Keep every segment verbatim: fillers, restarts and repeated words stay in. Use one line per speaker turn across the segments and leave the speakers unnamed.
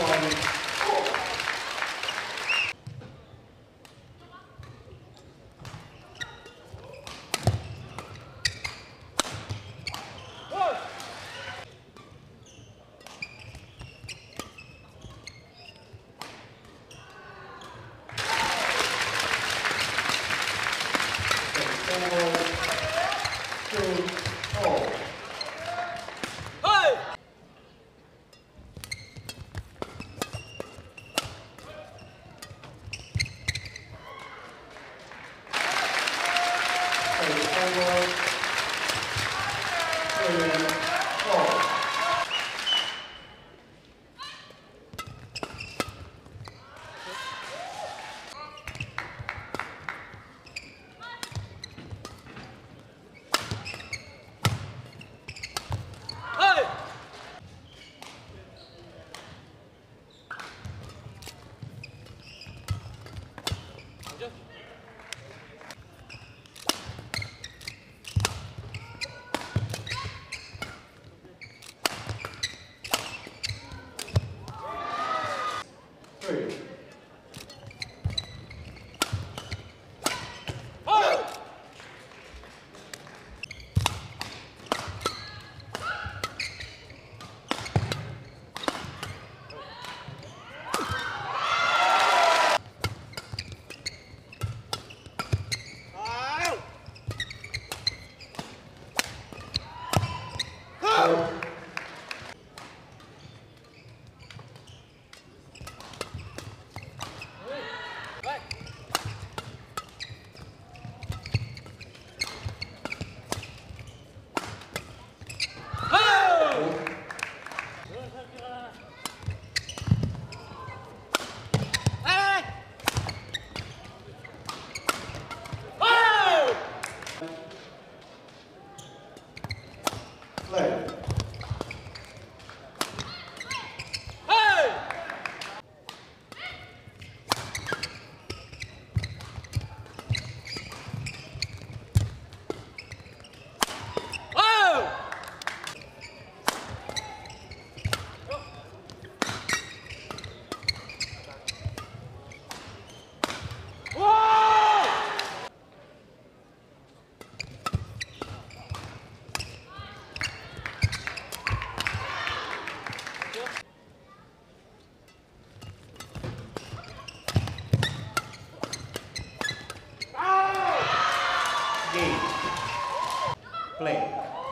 Play.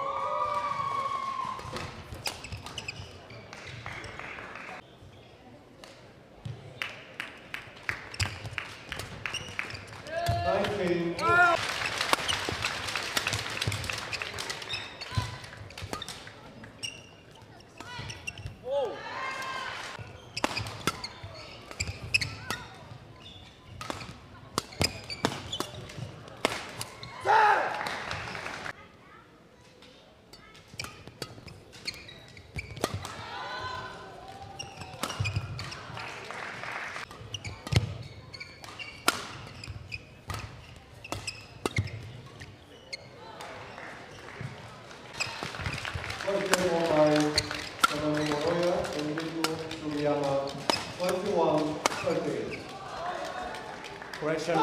nineteen. First game won by Sanami Moroya and Riku Sugiyama, twenty-one thirty.
Correction.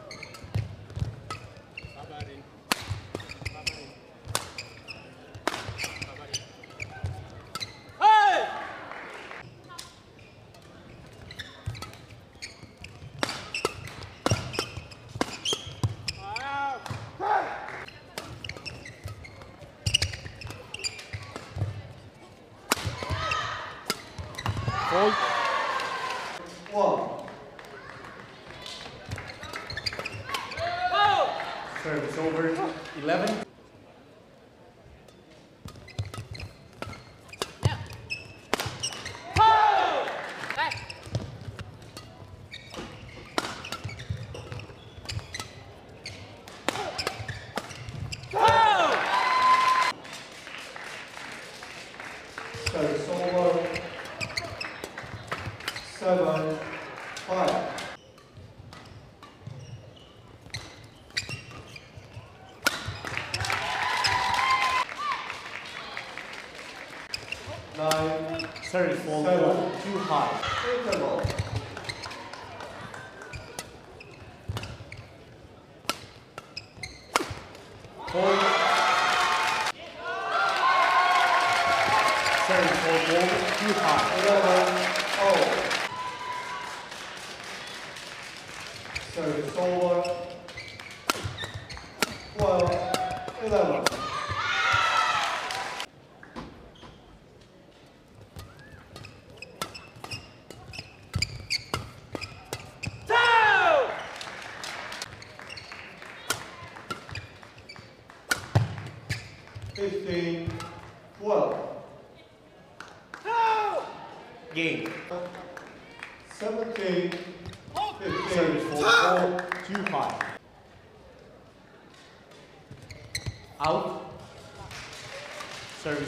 Hold.
One.
Service over. eleven.
Service over. Seven. Five. Nine.
Service ball
Seven.
too high.
Interval.
Fold. Service ball ball too high.
eleven oh. Service over. twelve eleven. fifteen twelve.
Game.
seventeen
Service
fifteen.
ball ball too high. Out. Service.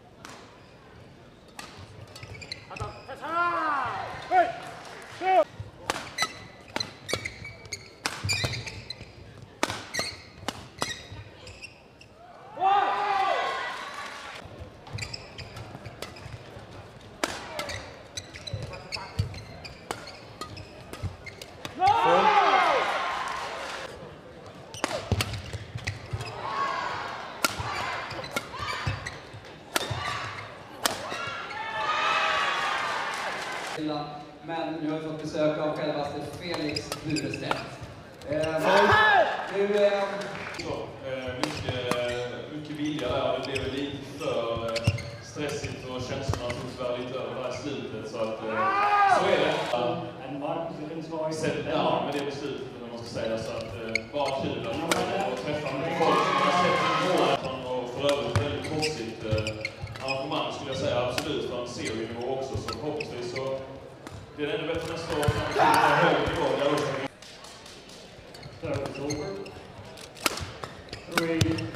Men nu har vi fått besök av självaste Felix Burestedt. Eh, nu, eh,
Så, eh, mycket, mycket vilja där. Det blev lite för eh, stressigt och känslorna tog tyvärr lite över här i slutet. Så, att, eh, så är det. Sätt down med det beslutet, om man ska säga. Så att, eh, bara kul att få träffa mycket folk som har sett en mål och för övrigt väldigt konstigt eh, arrangemang skulle jag säga. Absolut för en serienivå också. Så förhoppningsvis så blir det ännu bättre nästa år. Högre nivå där också.
Service over. Three.